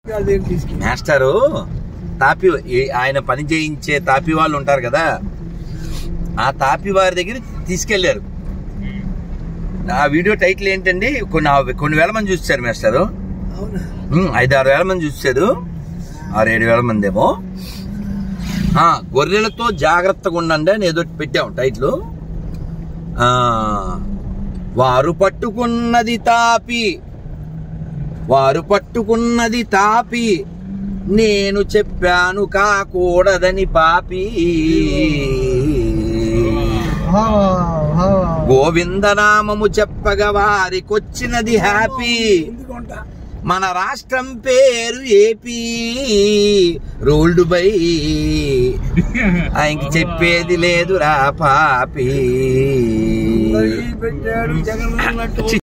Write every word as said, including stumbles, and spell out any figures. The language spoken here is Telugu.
మాస్టరు తాపి ఆయన పని చేయించే తాపి వాళ్ళు ఉంటారు కదా, ఆ తాపి వారి దగ్గర తీసుకెళ్లారు. ఆ వీడియో టైటిల్ ఏంటండి, కొన్ని కొన్ని వేల మంది చూసారు మాస్టరు, ఐదు ఆరు వేల మంది చూసారు, ఆరు ఏడు వేల మంది ఏమో. గొర్రెలతో జాగ్రత్తగా ఉండండి అని ఏదో పెట్టాము టైటిల్. వారు పట్టుకున్నది తాపి, వారు పట్టుకున్నది తాపి, నేను చెప్పాను కాకూడదని పాపి. గోవిందనామము చెప్పగా వారికొచ్చినది హ్యాపీ. మన రాష్ట్రం పేరు ఏపీ, రూల్డ్ బై ఆయనకి చెప్పేది లేదురా పాపి.